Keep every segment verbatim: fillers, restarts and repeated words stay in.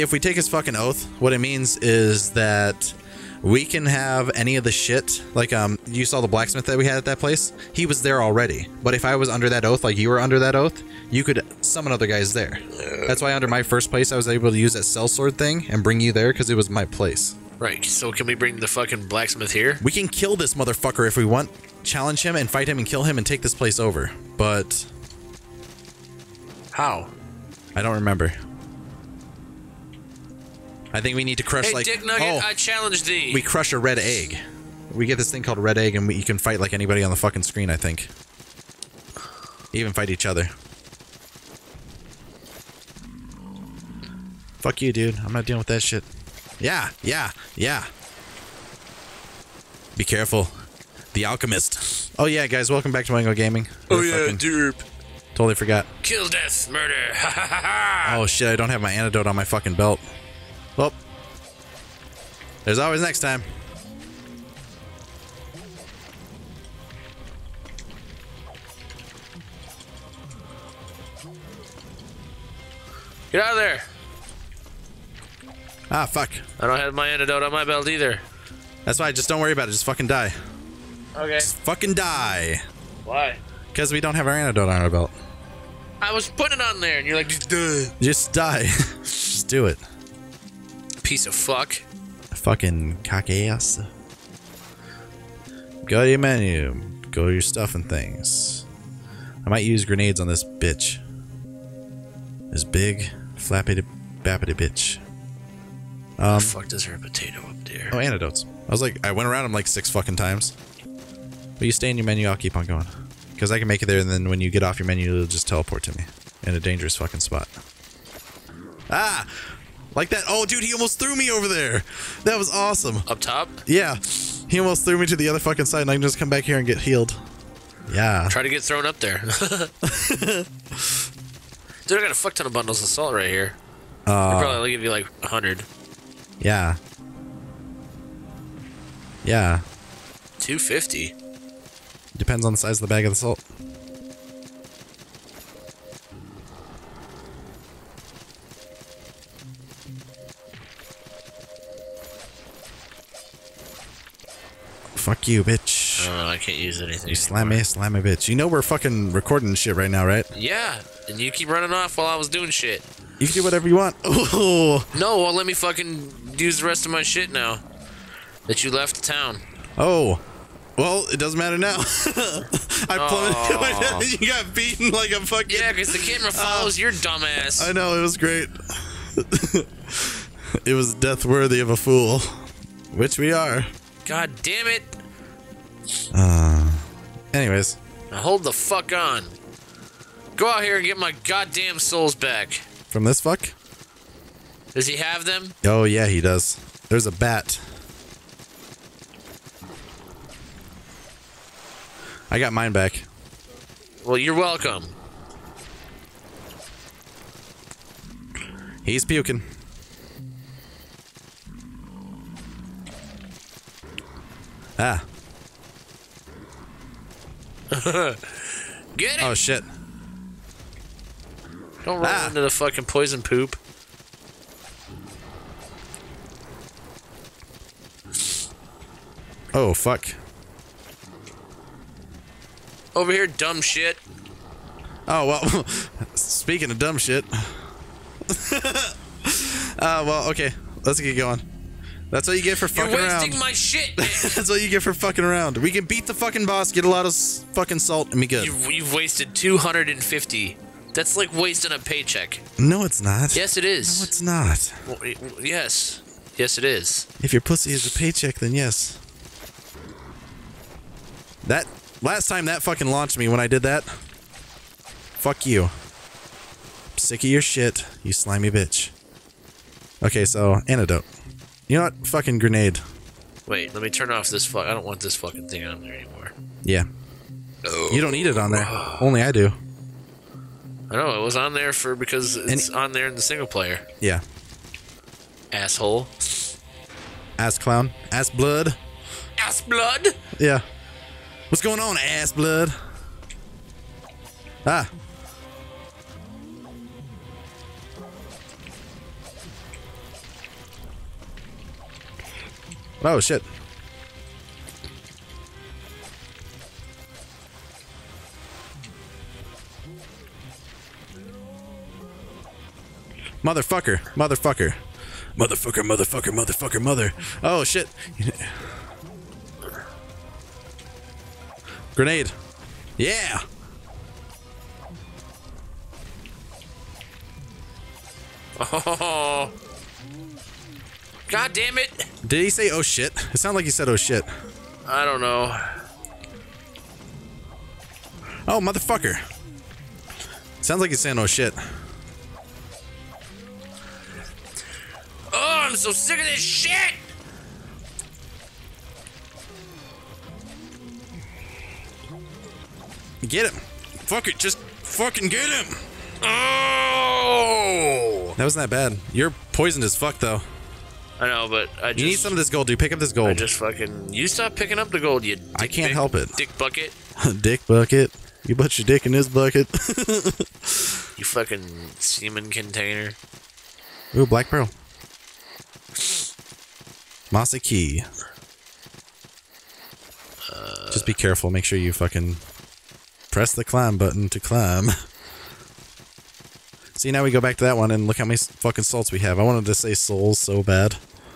if we take his fucking oath, what it means is that we can have any of the shit. Like, um, you saw the blacksmith that we had at that place? He was there already. But if I was under that oath, like you were under that oath, you could summon other guys there. That's why under my first place, I was able to use that sellsword thing and bring you there because it was my place. Right, so can we bring the fucking blacksmith here? We can kill this motherfucker if we want. Challenge him and fight him and kill him and take this place over. But... how? I don't remember. I think we need to crush hey, like... Dick Nugget, oh, I challenge thee. we crush a red egg. We get this thing called a red egg and we, you can fight like anybody on the fucking screen, I think. Even fight each other. Fuck you, dude. I'm not dealing with that shit. Yeah, yeah, yeah. Be careful. The Alchemist. Oh yeah, guys, welcome back to Wangle Gaming. Oh We're yeah, fucking, derp. Totally forgot. Kill, death, murder. Ha ha ha ha. Oh shit, I don't have my antidote on my fucking belt. Well, there's always next time. Get out of there. Ah, fuck. I don't have my antidote on my belt either. That's why, just don't worry about it. Just fucking die. Okay. Just fucking die. Why? Because we don't have our antidote on our belt. I was putting it on there, and you're like, just duh. Just die. Just do it. Piece of fuck. Fucking cock ass. Go to your menu. Go to your stuff and things. I might use grenades on this bitch. This big, flappity, bappity bitch. Um, oh, fuck, does there a potato up there? Oh, antidotes. I was like, I went around them like six fucking times. But you stay in your menu, I'll keep on going. Because I can make it there, and then when you get off your menu, it'll just teleport to me. In a dangerous fucking spot. Ah! Like that. Oh, dude, he almost threw me over there. That was awesome. Up top? Yeah. He almost threw me to the other fucking side, and I can just come back here and get healed. Yeah. Try to get thrown up there. Dude, I got a fuck ton of bundles of salt right here. Uh, I'll probably give you like a hundred. Yeah. Yeah. two fifty. Depends on the size of the bag of the salt. Fuck you, bitch. Oh, I can't use anything. You slammy, slammy bitch. You know we're fucking recording shit right now, right? Yeah, and you keep running off while I was doing shit. You can do whatever you want. Oh. No, well, let me fucking use the rest of my shit now that you left town. Oh. Well, it doesn't matter now. I plummeted. Oh. You got beaten like a fucking... Yeah, because the camera follows uh, your dumbass. I know, it was great. It was death worthy of a fool. Which we are. God damn it. Uh, anyways. Now hold the fuck on. Go out here and get my goddamn souls back. From this fuck? Does he have them? Oh, yeah, he does. There's a bat. I got mine back. Well, you're welcome. He's puking. Ah. Get it! Oh, shit. Don't roll ah. into the fucking poison poop. Oh, fuck. Over here, dumb shit. Oh, well, speaking of dumb shit. uh, well, okay. Let's get going. That's what you get for fucking around. You're wasting my shit, man. That's what you get for fucking around. We can beat the fucking boss, get a lot of s fucking salt, and be good. You've, you've wasted two hundred fifty. That's like wasting a paycheck. No, it's not. Yes, it is. No, it's not. Well, yes. Yes, it is. If your pussy is a paycheck, then yes. That... Last time that fucking launched me when I did that. Fuck you. I'm sick of your shit, you slimy bitch. Okay, so, antidote. You know what? Fucking grenade. Wait, let me turn off this fuck. I don't want this fucking thing on there anymore. Yeah. Oh. You don't need it on there. Only I do. I know, it was on there for because it's and, on there in the single player. Yeah. Asshole. Ass clown. Ass blood. Ass blood? Yeah. What's going on, ass blood? Ah. Oh shit. Motherfucker, motherfucker. Motherfucker, motherfucker, motherfucker, mother. Oh shit. Grenade. Yeah. Oh. God damn it. Did he say oh shit? It sounded like he said oh shit. I don't know. Oh, motherfucker. Sounds like he's saying oh shit. Oh, I'm so sick of this shit. Get him. Fuck it, just fucking get him. Oh. That wasn't that bad. You're poisoned as fuck though. I know, but I just... You need some of this gold, dude. Pick up this gold. I just fucking... You stop picking up the gold, you dick I can't big, help it. Dick bucket. Dick bucket. You put your dick in this bucket. You fucking semen container. Ooh, black pearl. Mossy key. Uh, Just be careful. Make sure you fucking press the climb button to climb. See, now we go back to that one and look how many fucking salts we have. I wanted to say souls so bad.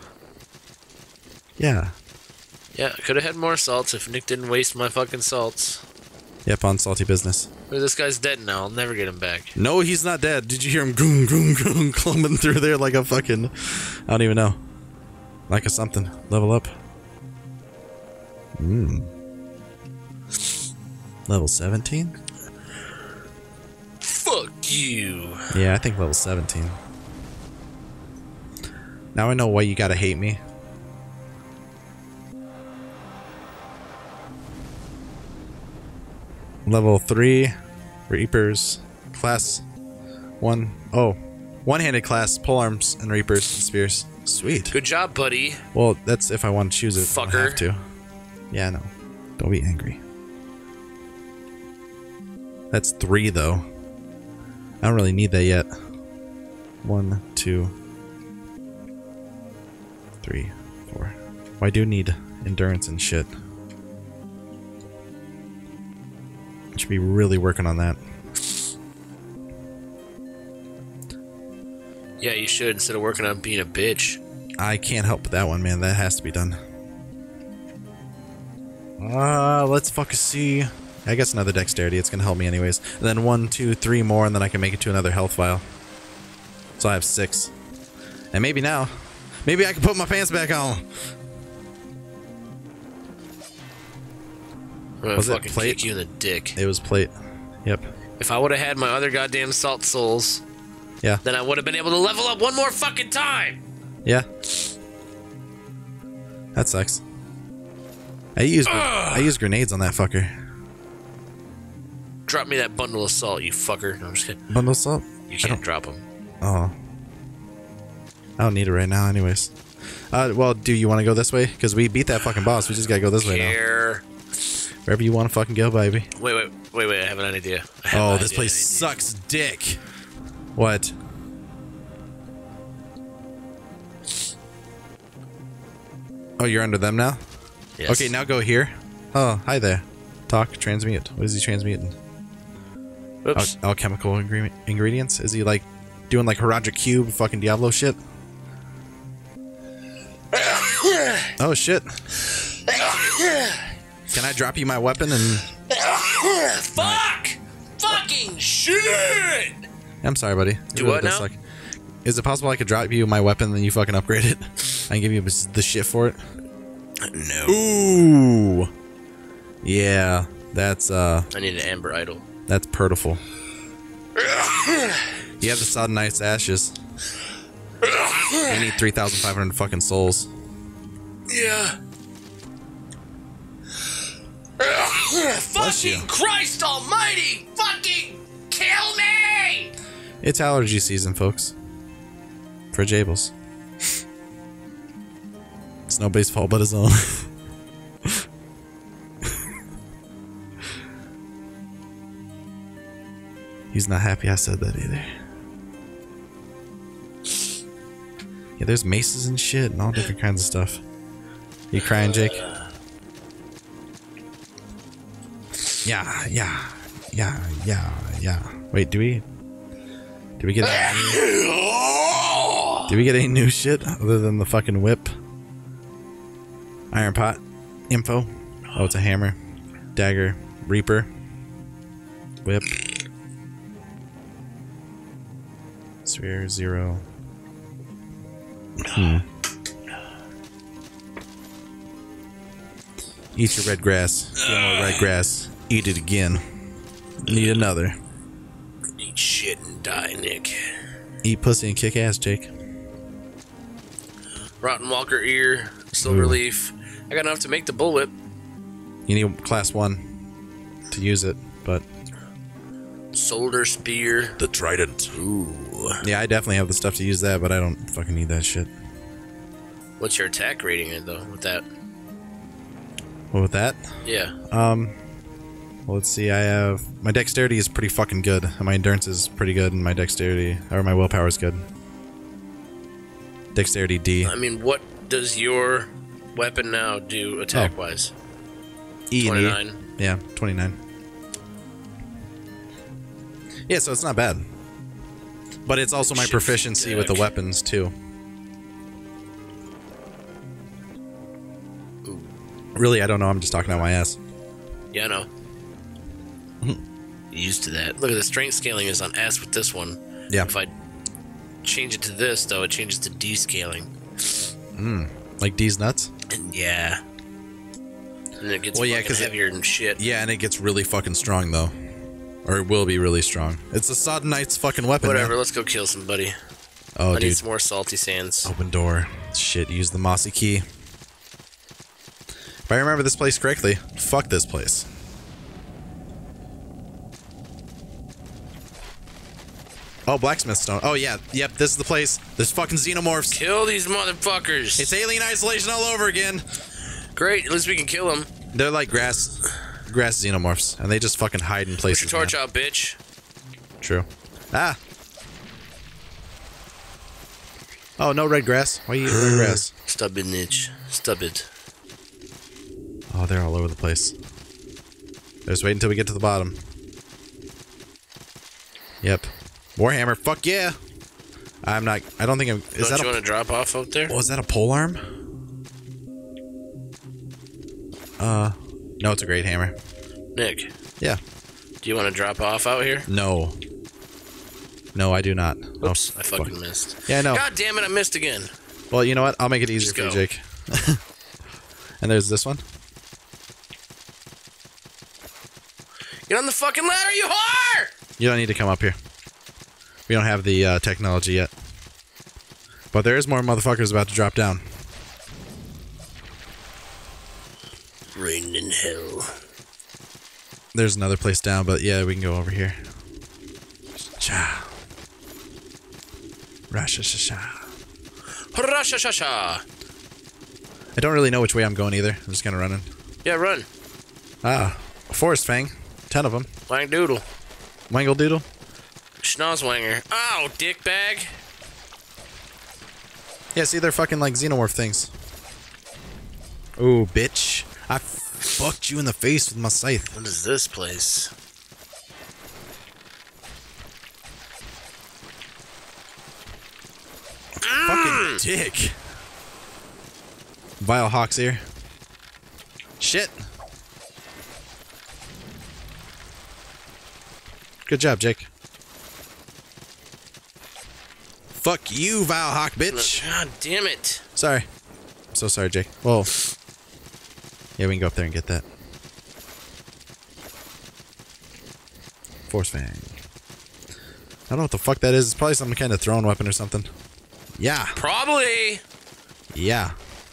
Yeah. Yeah, I could have had more salts if Nick didn't waste my fucking salts. Yep, on salty business. But this guy's dead now. I'll never get him back. No, he's not dead. Did you hear him goom, goom, goom, clumbing through there like a fucking... I don't even know. Like a something. Level up. Hmm. Level seventeen? Fuck you. Yeah, I think level seventeen. Now I know why you gotta hate me. Level three, Reapers, class one. Oh, one-handed class, polearms and Reapers and spears. Sweet. Good job, buddy. Well, that's if I want to choose it. I Fucker. don't have to. Yeah, no. Don't be angry. That's three, though. I don't really need that yet. One, two, three, four. Well, I do need endurance and shit. I should be really working on that. Yeah, you should, instead of working on being a bitch. I can't help that one, man. That has to be done. Uh, let's fucking see. I guess another dexterity. It's going to help me anyways. And then one, two, three more, and then I can make it to another health vial. So I have six. And maybe now, maybe I can put my pants back on. I'm gonna Was it fucking plate? kick you in the dick. It was plate. Yep. If I would have had my other goddamn salt souls, Yeah. then I would have been able to level up one more fucking time. Yeah. That sucks. I used I used grenades on that fucker. Drop me that bundle of salt, you fucker. No, I'm just kidding. Bundle of salt? You I can't don't- drop them. Oh. I don't need it right now anyways. Uh, well, do you want to go this way? Because we beat that fucking boss. We just gotta go this way now. Care. Wherever you want to fucking go, baby. Wait, wait, wait, wait. I have an idea. I have Oh, an this idea, place an idea. sucks dick. What? Oh, you're under them now? Yes. Okay, now go here. Oh, hi there. Talk, transmute. What is he transmuting? Oops. Al alchemical ingre ingredients? Is he like doing like Horadric Cube fucking Diablo shit? Oh shit. Can I drop you my weapon and... Fuck! Fucking shit! I'm sorry, buddy. It Do really what does now? suck. Is it possible I could drop you my weapon and then you fucking upgrade it? I can give you the shit for it? No. Ooh. Yeah, that's uh, I need an amber idol. that's purtiful. You have the sodden ice ashes. You need three thousand five hundred fucking souls. Yeah. Bless you. Fucking Christ almighty! Fucking kill me! It's allergy season, folks. For Jables. It's nobody's fault but his own. He's not happy I said that either. Yeah, there's maces and shit and all different kinds of stuff. You crying, Jake? Yeah, yeah, yeah, yeah, yeah. Wait, do we? Do we get? Any new, do we get any new shit other than the fucking whip? Iron pot, info. Oh, it's a hammer, dagger, reaper, whip, sphere zero. Hmm. Eat your red grass. Get more red grass. Eat it again. Need another. Eat shit and die, Nick. Eat pussy and kick ass, Jake. Rotten Walker ear, silver Ooh. leaf. I got enough to make the bullwhip. You need class one to use it, but Solder spear. the trident. Ooh. Yeah, I definitely have the stuff to use that, but I don't fucking need that shit. What's your attack rating in though with that? What with that? Yeah. Um, well, let's see. I have my dexterity is pretty fucking good, and my endurance is pretty good, and my dexterity or my willpower is good. Dexterity D. I mean, what does your weapon now do attack wise? E and E. twenty-nine. Yeah, twenty-nine. Yeah, so it's not bad. But it's also my Shit, proficiency deck. with the weapons, too. Ooh. Really, I don't know. I'm just talking out my ass. Yeah, I know. Used to that. Look at the strength scaling is on S with this one. Yeah. If I change it to this, though, it changes to D scaling. Mm. Like D's nuts? And yeah. And it gets Well, yeah, fucking 'cause it- heavier than shit. Yeah, and it gets really fucking strong, though. Or it will be really strong. It's a Sodden Knight's fucking weapon. Whatever, man. let's go kill somebody. Oh, I dude. need some more salty sands. Open door. Shit, use the mossy key. If I remember this place correctly, fuck this place. Oh, blacksmith stone. Oh, yeah. Yep, this is the place. There's fucking xenomorphs. Kill these motherfuckers. It's alien isolation all over again. Great, at least we can kill them. They're like grass grass xenomorphs, and they just fucking hide in Put places. your torch man. out, bitch. True. Ah. Oh, no red grass. Why you eat red grass? Stub it, Nitch. Stub it. Oh, they're all over the place. Just wait until we get to the bottom. Yep. Warhammer. Fuck yeah. I'm not. I don't think I'm. Is Don't that you a? want to drop off out there? Oh, is that a pole arm? Uh, no, it's a great hammer. Nick, Yeah. do you want to drop off out here? No. No, I do not. Oops, Oh, I fucking fuck. missed. Yeah, I know. God damn it, I missed again. Well, you know what? I'll make it easier Just for you, go. Jake. And there's this one. Get on the fucking ladder, you whore! You don't need to come up here. We don't have the uh, technology yet. But there is more motherfuckers about to drop down. Rain in hell. There's another place down, but yeah, we can go over here. Cha. Rasha sha sha. Hurrah-sha-sha-sha. I don't really know which way I'm going either. I'm just kind of running. Yeah, run. Ah, a forest fang. Ten of them. Wang doodle. Wangle doodle. Schnozzwanger. Ow, dickbag. Yeah, see, they're fucking like xenomorph things. Ooh, bitch. I fucked you in the face with my scythe. What is this place? Fucking dick. Vile Hawk's ear. Shit. Good job, Jake. Fuck you, Vile Hawk, bitch. God damn it. Sorry. I'm so sorry, Jake. Whoa. Yeah, we can go up there and get that. Force Fang. I don't know what the fuck that is. It's probably some kind of thrown weapon or something. Yeah. Probably. Yeah.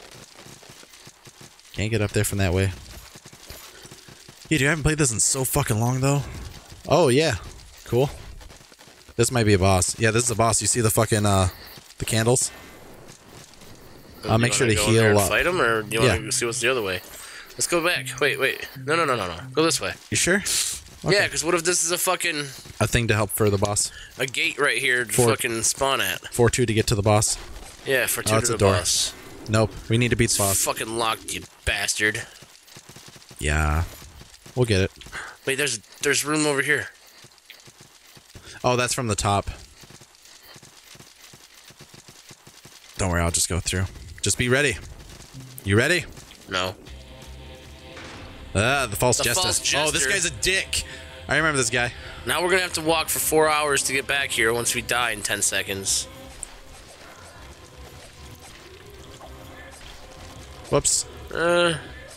Can't get up there from that way. Yeah, dude, I haven't played this in so fucking long, though. Oh, yeah. Cool. This might be a boss. Yeah, this is a boss. You see the fucking, uh, the candles? I'll make sure to go in there heal and up. Fight them, or do you want Yeah. to see what's the other way? Let's go back. Wait, wait. No, no, no, no, no. Go this way. You sure? Okay. Yeah, because what if this is a fucking A thing to help for the boss. a gate right here to For- fucking spawn at? four two to get to the boss. Yeah, for two Oh, to it's a the door. boss. Nope. We need to beat the boss. Fucking locked, you bastard. Yeah. We'll get it. Wait, there's there's room over here. Oh, that's from the top. Don't worry, I'll just go through. Just be ready. You ready? No. Ah, the false The jester. false jester. Oh, this guy's a dick. I remember this guy. Now we're gonna have to walk for four hours to get back here once we die in ten seconds. Whoops. Uh.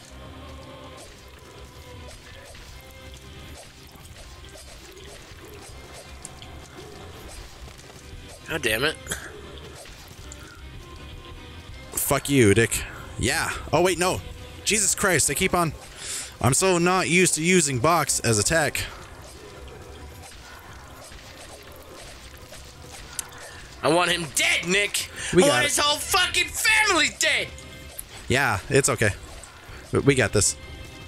God damn it. Fuck you, Dick. Yeah. Oh, wait, no. Jesus Christ, I keep on... I'm so not used to using box as attack. I want him dead, Nick. We I got want it. his whole fucking family dead. Yeah, it's okay. But we got this.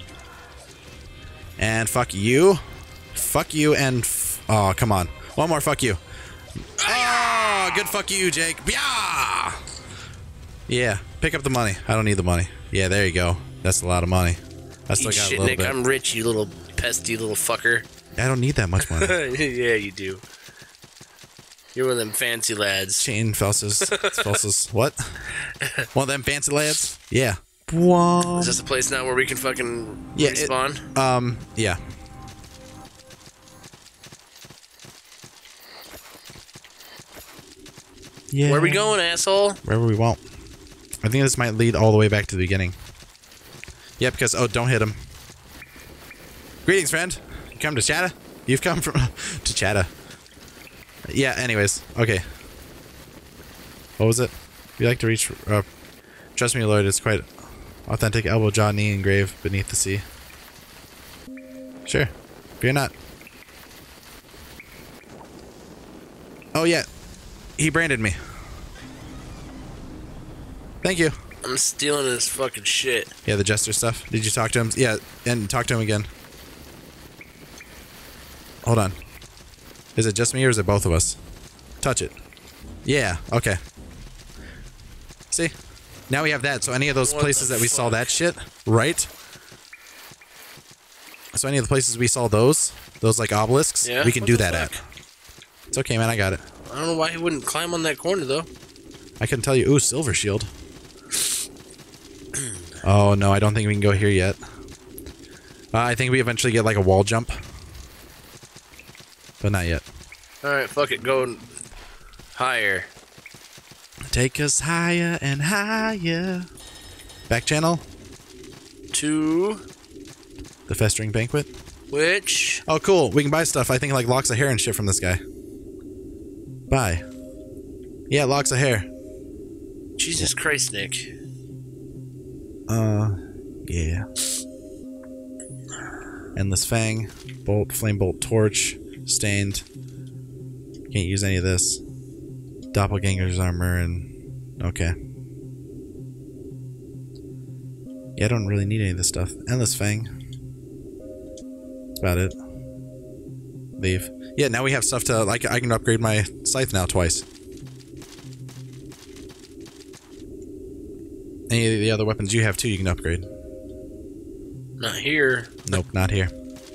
And fuck you. Fuck you and... F oh, come on. One more fuck you. Oh, good fuck you, Jake. Yeah. Yeah, pick up the money. I don't need the money. Yeah, there you go. That's a lot of money. I still Eat got shit, a little Nick. bit. I'm rich, you little pesty little fucker. I don't need that much money. Yeah, you do. You're one of them fancy lads. Chain felses. Felses. What? One of them fancy lads? Yeah. Whoa. Is this a place now where we can fucking Yeah, it- respawn? Um, yeah. Yeah. Where are we going, asshole? Wherever we want. I think this might lead all the way back to the beginning. Yeah, because... Oh, don't hit him. Greetings, friend. You come to Chatta? You've come from... to Chatta. Yeah, anyways. Okay. What was it? We like to reach... Uh, trust me, Lord, it's quite authentic. Elbow, jaw, knee, and grave beneath the sea. Sure. Fear not. Oh, yeah. He branded me. Thank you. I'm stealing his fucking shit. Yeah, the jester stuff. Did you talk to him? Yeah, and talk to him again. Hold on. Is it just me or is it both of us? Touch it. Yeah, okay. See? Now we have that, so any of those What places the that we saw fuck? that shit, right? So any of the places we saw those, those like obelisks, Yeah? we can What do the that fuck? at. It's okay, man, I got it. I don't know why he wouldn't climb on that corner, though. I couldn't tell you. Ooh, silver shield. Oh, no, I don't think we can go here yet. Uh, I think we eventually get like a wall jump. But not yet. Alright, fuck it. Go higher. Take us higher and higher. Back channel. To The Festering Banquet. which? Oh, cool. We can buy stuff. I think like locks of hair and shit from this guy. Buy. Yeah, locks of hair. Jesus Christ, Nick. Uh, yeah. Endless Fang. Bolt, Flame Bolt, Torch. Stained. Can't use any of this. Doppelganger's armor and... Okay. Yeah, I don't really need any of this stuff. Endless Fang. That's about it. Leave. Yeah, now we have stuff to... Like, I can upgrade my scythe now twice. Any of the other weapons you have too, you can upgrade. Not here. Nope, not here.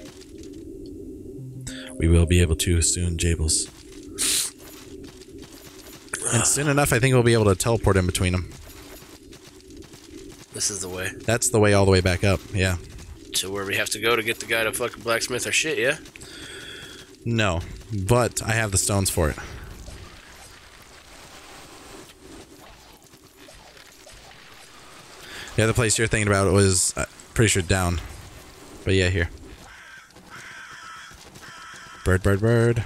We will be able to soon, Jables. And soon enough, I think we'll be able to teleport in between them. This is the way. That's the way all the way back up, yeah. To where we have to go to get the guy to fucking blacksmith our shit, yeah? No, but I have the stones for it. The other place you're thinking about was, uh, pretty sure down. But yeah, here. Bird, bird, bird.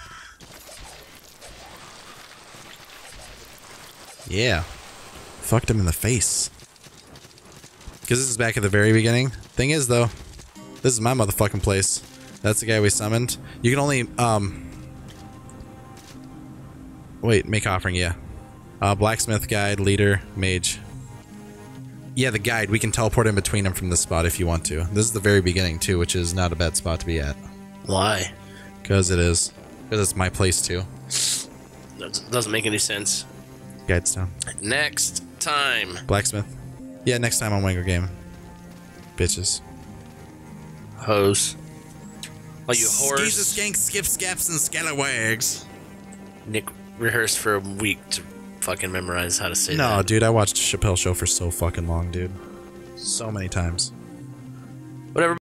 Yeah. Fucked him in the face. Because this is back at the very beginning. Thing is, though, this is my motherfucking place. That's the guy we summoned. You can only, um... Wait, make offering, yeah. Uh, blacksmith, guide, leader, mage. Yeah, the guide. We can teleport in between them from this spot if you want to. This is the very beginning, too, which is not a bad spot to be at. Why? Because it is. Because it's my place, too. That doesn't make any sense. Guide stone. Next. time. Blacksmith. Yeah, next time on Wangle Game. Bitches. Hose. Oh, you horse. Skeezes, skanks, skips, scaps, and scalawags. Nick rehearsed for a week to fucking memorize how to say that. No, dude, I watched Chappelle Show for so fucking long, dude. So many times. Whatever.